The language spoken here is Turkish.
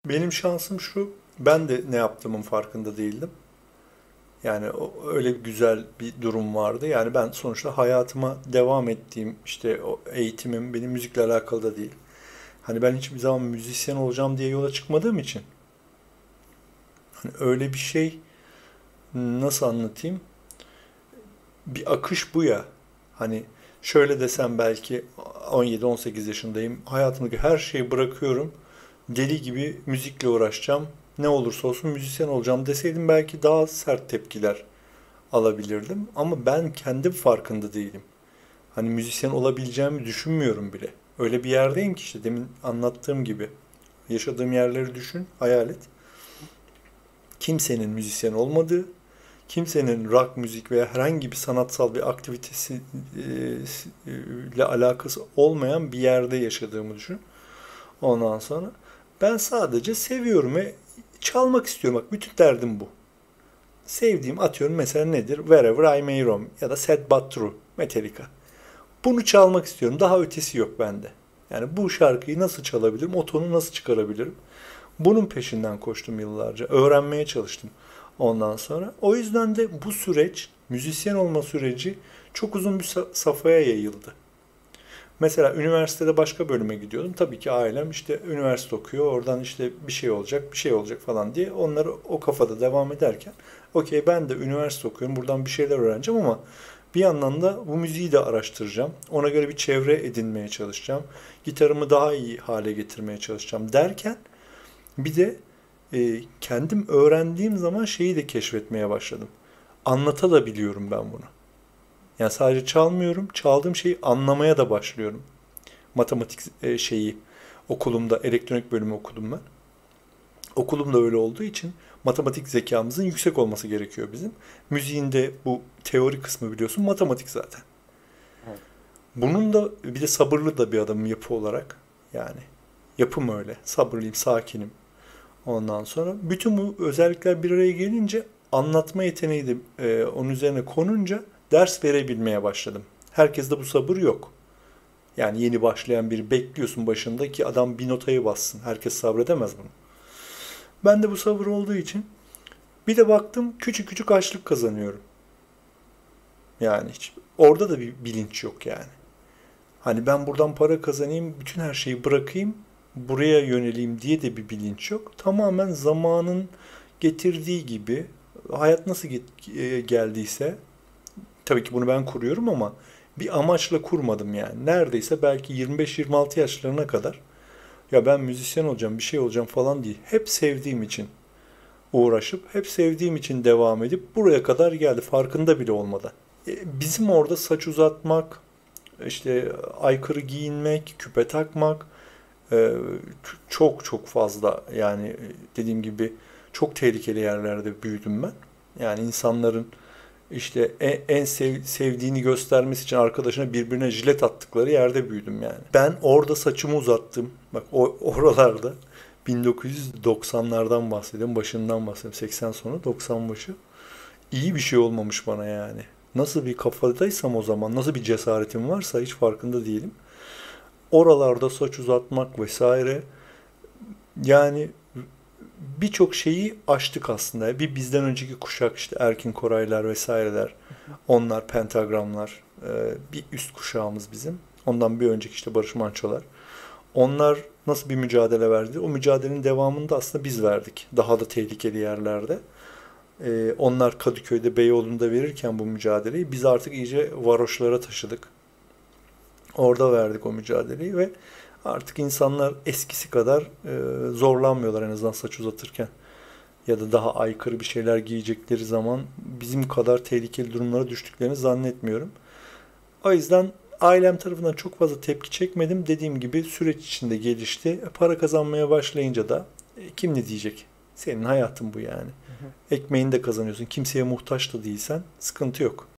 Benim şansım şu, ben de ne yaptığımın farkında değildim. Yani öyle güzel bir durum vardı. Yani ben sonuçta hayatıma devam ettiğim, işte o eğitimim benim müzikle alakalı da değil. Hani ben hiçbir zaman müzisyen olacağım diye yola çıkmadığım için. Hani öyle bir şey, nasıl anlatayım? Bir akış bu ya. Hani şöyle desem, belki 17-18 yaşındayım. Hayatımdaki her şeyi bırakıyorum. Deli gibi müzikle uğraşacağım. Ne olursa olsun müzisyen olacağım deseydim belki daha sert tepkiler alabilirdim. Ama ben kendim farkında değilim. Hani müzisyen olabileceğimi düşünmüyorum bile. Öyle bir yerdeyim ki, işte demin anlattığım gibi. Yaşadığım yerleri düşün, hayal et. Kimsenin müzisyen olmadığı, kimsenin rock müzik veya herhangi bir sanatsal bir aktivitesi ile alakası olmayan bir yerde yaşadığımı düşün. Ondan sonra ben sadece seviyorum ve çalmak istiyorum. Bak, bütün derdim bu. Sevdiğim, atıyorum mesela nedir? Wherever I May Roam ya da Sad But True, Metallica. Bunu çalmak istiyorum. Daha ötesi yok bende. Yani bu şarkıyı nasıl çalabilirim? O tonu nasıl çıkarabilirim? Bunun peşinden koştum yıllarca. Öğrenmeye çalıştım ondan sonra. O yüzden de bu süreç, müzisyen olma süreci çok uzun bir safhaya yayıldı. Mesela üniversitede başka bölüme gidiyordum. Tabii ki ailem işte üniversite okuyor, oradan işte bir şey olacak, bir şey olacak falan diye onları o kafada devam ederken, okey ben de üniversite okuyorum, buradan bir şeyler öğreneceğim ama bir yandan da bu müziği de araştıracağım. Ona göre bir çevre edinmeye çalışacağım. Gitarımı daha iyi hale getirmeye çalışacağım derken bir de kendim öğrendiğim zaman şeyi de keşfetmeye başladım. Anlatabiliyorum ben bunu. Yani sadece çalmıyorum, çaldığım şeyi anlamaya da başlıyorum. Matematik şeyi okulumda, elektronik bölümü okudum ben. Okulumda öyle olduğu için matematik zekamızın yüksek olması gerekiyor bizim. Müziğin de bu teori kısmı, biliyorsun, matematik zaten. Evet. Bunun da bir de sabırlı da bir adamım yapı olarak. Yani yapım öyle. Sabırlıyım, sakinim. Ondan sonra bütün bu özellikler bir araya gelince anlatma yeteneği de onun üzerine konunca ders verebilmeye başladım. Herkeste bu sabır yok. Yani yeni başlayan biri bekliyorsun başında ki adam bir notayı bassın. Herkes sabredemez bunu. Ben de bu sabır olduğu için bir de baktım küçük küçük açlık kazanıyorum. Yani hiç orada da bir bilinç yok yani. Hani ben buradan para kazanayım, bütün her şeyi bırakayım, buraya yöneleyim diye de bir bilinç yok. Tamamen zamanın getirdiği gibi, hayat nasıl geldiyse, tabii ki bunu ben kuruyorum ama bir amaçla kurmadım yani. Neredeyse belki 25-26 yaşlarına kadar ya ben müzisyen olacağım, bir şey olacağım falan değil. Hep sevdiğim için uğraşıp, hep sevdiğim için devam edip buraya kadar geldi farkında bile olmadan. Bizim orada saç uzatmak, işte aykırı giyinmek, küpe takmak e, çok çok fazla, yani dediğim gibi çok tehlikeli yerlerde büyüdüm ben. Yani insanların işte sevdiğini göstermesi için arkadaşına birbirine jilet attıkları yerde büyüdüm yani. Ben orada saçımı uzattım. Bak oralarda 1990'lardan bahsediyorum, başından bahsediyorum. 80 sonu, 90 başı. İyi bir şey olmamış bana yani. Nasıl bir kafadaysam o zaman, nasıl bir cesaretim varsa hiç farkında değilim. Oralarda saç uzatmak vesaire, yani birçok şeyi aştık aslında. Bir bizden önceki kuşak, işte Erkin Koraylar vesaireler, onlar pentagramlar, bir üst kuşağımız bizim. Ondan bir önceki işte Barış Manço'lar. Onlar nasıl bir mücadele verdi? O mücadelenin devamını da aslında biz verdik. Daha da tehlikeli yerlerde. Onlar Kadıköy'de, Beyoğlu'nda verirken bu mücadeleyi biz artık iyice varoşlara taşıdık. Orada verdik o mücadeleyi ve artık insanlar eskisi kadar zorlanmıyorlar, en azından saç uzatırken. Ya da daha aykırı bir şeyler giyecekleri zaman bizim kadar tehlikeli durumlara düştüklerini zannetmiyorum. O yüzden ailem tarafından çok fazla tepki çekmedim. Dediğim gibi süreç içinde gelişti. Para kazanmaya başlayınca da kim ne diyecek? Senin hayatın bu yani. Hı hı. Ekmeğini de kazanıyorsun. Kimseye muhtaç da değilsen sıkıntı yok.